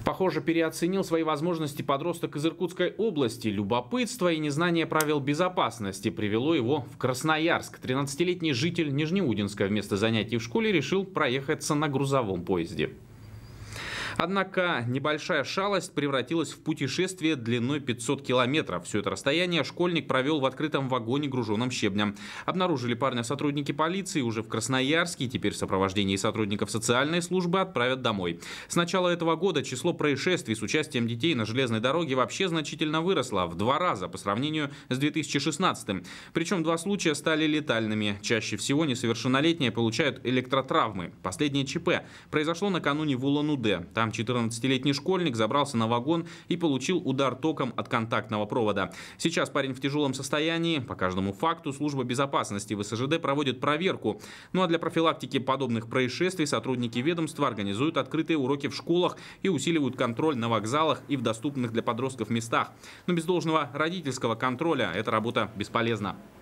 Похоже, переоценил свои возможности подросток из Иркутской области. Любопытство и незнание правил безопасности привело его в Красноярск. 13-летний житель Нижнеудинска вместо занятий в школе решил проехаться на грузовом поезде. Однако небольшая шалость превратилась в путешествие длиной 500 километров. Все это расстояние школьник провел в открытом вагоне, груженном щебнем. Обнаружили парня сотрудники полиции уже в Красноярске. Теперь в сопровождении сотрудников социальной службы отправят домой. С начала этого года число происшествий с участием детей на железной дороге вообще значительно выросло в 2 раза по сравнению с 2016-м. Причем 2 случая стали летальными. Чаще всего несовершеннолетние получают электротравмы. Последнее ЧП произошло накануне в Улан-Удэ. Там 14-летний школьник забрался на вагон и получил удар током от контактного провода. Сейчас парень в тяжелом состоянии. По каждому факту служба безопасности ВСЖД проводит проверку. Ну а для профилактики подобных происшествий сотрудники ведомства организуют открытые уроки в школах и усиливают контроль на вокзалах и в доступных для подростков местах. Но без должного родительского контроля эта работа бесполезна.